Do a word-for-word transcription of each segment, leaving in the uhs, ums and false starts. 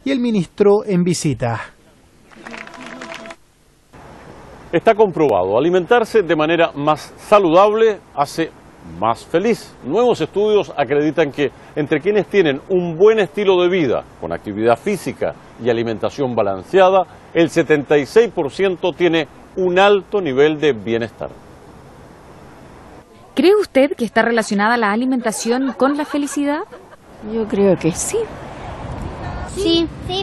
y el ministro en visita. Está comprobado, alimentarse de manera más saludable hace más feliz. Nuevos estudios acreditan que entre quienes tienen un buen estilo de vida, con actividad física y alimentación balanceada, el setenta y seis por ciento tiene un alto nivel de bienestar. ¿Cree usted que está relacionada la alimentación con la felicidad? Yo creo que sí. Sí, sí.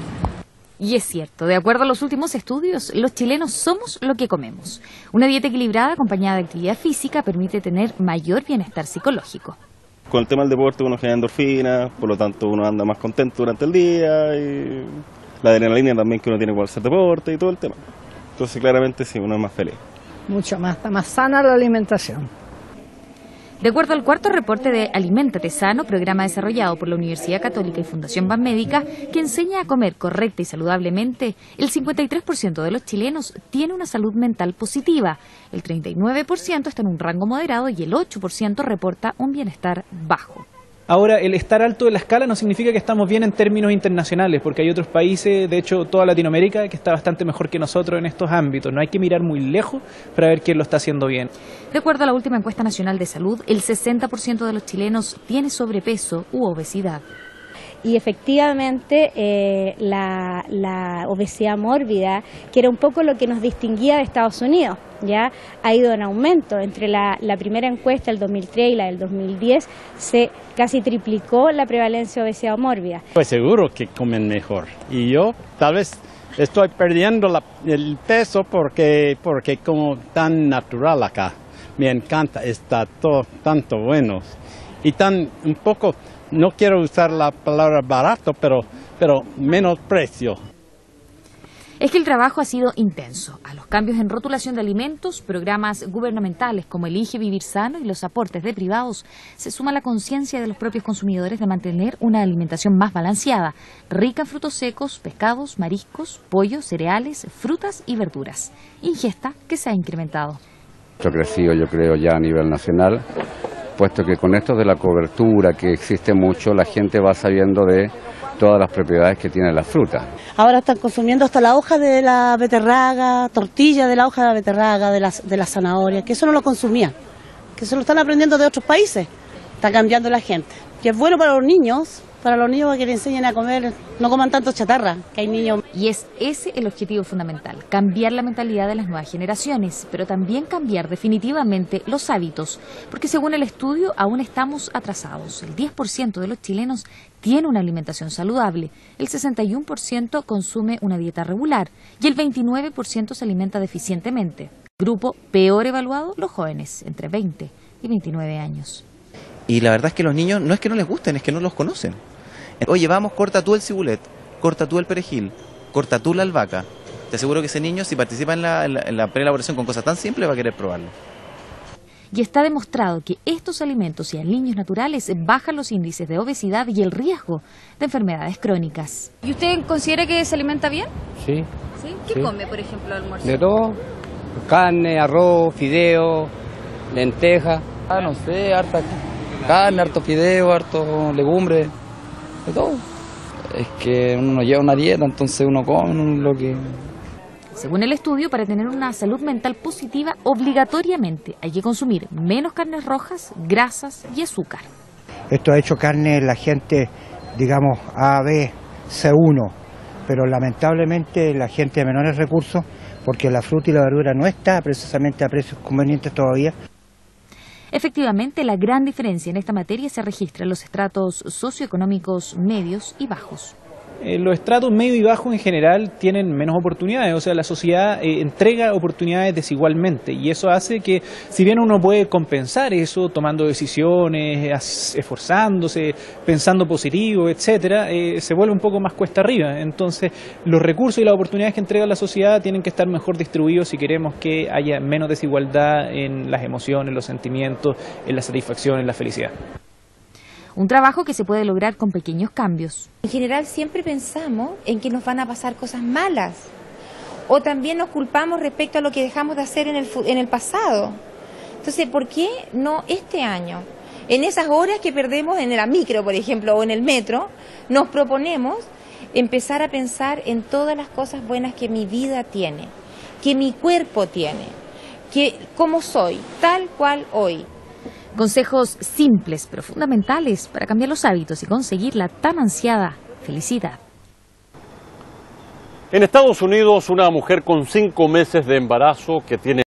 Y es cierto, de acuerdo a los últimos estudios, los chilenos somos lo que comemos. Una dieta equilibrada acompañada de actividad física permite tener mayor bienestar psicológico. Con el tema del deporte uno genera endorfinas, por lo tanto uno anda más contento durante el día y la adrenalina también que uno tiene por hacer deporte y todo el tema. Entonces claramente sí, uno es más feliz. Mucho más, está más sana la alimentación. De acuerdo al cuarto reporte de Aliméntate Sano, programa desarrollado por la Universidad Católica y Fundación Banmédica, que enseña a comer correcta y saludablemente, el cincuenta y tres por ciento de los chilenos tiene una salud mental positiva, el treinta y nueve por ciento está en un rango moderado y el ocho por ciento reporta un bienestar bajo. Ahora, el estar alto de la escala no significa que estamos bien en términos internacionales, porque hay otros países, de hecho toda Latinoamérica, que está bastante mejor que nosotros en estos ámbitos. No hay que mirar muy lejos para ver quién lo está haciendo bien. De acuerdo a la última encuesta nacional de salud, el sesenta por ciento de los chilenos tiene sobrepeso u obesidad. Y efectivamente eh, la, la obesidad mórbida, que era un poco lo que nos distinguía de Estados Unidos, ya ha ido en aumento. Entre la, la primera encuesta del dos mil tres y la del dos mil diez se casi triplicó la prevalencia de obesidad mórbida. Pues seguro que comen mejor y yo tal vez estoy perdiendo la, el peso porque, porque como tan natural acá. Me encanta, está todo tanto bueno y tan un poco... No quiero usar la palabra barato, pero, pero menos precio. Es que el trabajo ha sido intenso. A los cambios en rotulación de alimentos, programas gubernamentales como Elige Vivir Sano y los aportes de privados, se suma la conciencia de los propios consumidores de mantener una alimentación más balanceada, rica en frutos secos, pescados, mariscos, pollo, cereales, frutas y verduras. Ingesta que se ha incrementado. Esto ha crecido, yo creo, ya a nivel nacional, puesto que con esto de la cobertura que existe mucho, la gente va sabiendo de todas las propiedades que tiene la fruta. Ahora están consumiendo hasta la hoja de la beterraga, tortilla de la hoja de la beterraga, de la, de la zanahoria, que eso no lo consumían, que eso lo están aprendiendo de otros países. Está cambiando la gente. Y es bueno para los niños, para los niños para que les enseñen a comer, no coman tanto chatarra, que hay niños. Y es ese el objetivo fundamental, cambiar la mentalidad de las nuevas generaciones, pero también cambiar definitivamente los hábitos, porque según el estudio aún estamos atrasados. El diez por ciento de los chilenos tiene una alimentación saludable, el sesenta y uno por ciento consume una dieta regular y el veintinueve por ciento se alimenta deficientemente. Grupo peor evaluado, los jóvenes, entre veinte y veintinueve años. Y la verdad es que los niños no es que no les gusten, es que no los conocen. Oye, vamos, corta tú el cibulet, corta tú el perejil, corta tú la albahaca. Te aseguro que ese niño, si participa en la, en la, en la preelaboración con cosas tan simples, va a querer probarlo. Y está demostrado que estos alimentos y en niños naturales bajan los índices de obesidad y el riesgo de enfermedades crónicas. ¿Y usted considera que se alimenta bien? Sí. ¿Sí? ¿Qué sí. come, por ejemplo, al almuerzo? De todo, carne, arroz, fideo, lenteja, ah, no sé, harta carne, harto fideo, harto legumbre. De todo. Es que uno no lleva una dieta, entonces uno come lo que... Según el estudio, para tener una salud mental positiva, obligatoriamente hay que consumir menos carnes rojas, grasas y azúcar. Esto ha hecho carne la gente, digamos, A, B, C uno, pero lamentablemente la gente de menores recursos, porque la fruta y la verdura no está precisamente a precios convenientes todavía. Efectivamente, la gran diferencia en esta materia se registra en los estratos socioeconómicos medios y bajos. Eh, los estratos medio y bajo en general tienen menos oportunidades, o sea, la sociedad eh, entrega oportunidades desigualmente y eso hace que, si bien uno puede compensar eso tomando decisiones, esforzándose, pensando positivo, etcétera, eh, se vuelve un poco más cuesta arriba. Entonces, los recursos y las oportunidades que entrega la sociedad tienen que estar mejor distribuidos si queremos que haya menos desigualdad en las emociones, los sentimientos, en la satisfacción, en la felicidad. Un trabajo que se puede lograr con pequeños cambios. En general siempre pensamos en que nos van a pasar cosas malas o también nos culpamos respecto a lo que dejamos de hacer en el, en el pasado. Entonces, ¿por qué no este año? En esas horas que perdemos en la micro, por ejemplo, o en el metro, nos proponemos empezar a pensar en todas las cosas buenas que mi vida tiene, que mi cuerpo tiene, que cómo soy, tal cual hoy. Consejos simples pero fundamentales para cambiar los hábitos y conseguir la tan ansiada felicidad. En Estados Unidos, una mujer con cinco meses de embarazo que tiene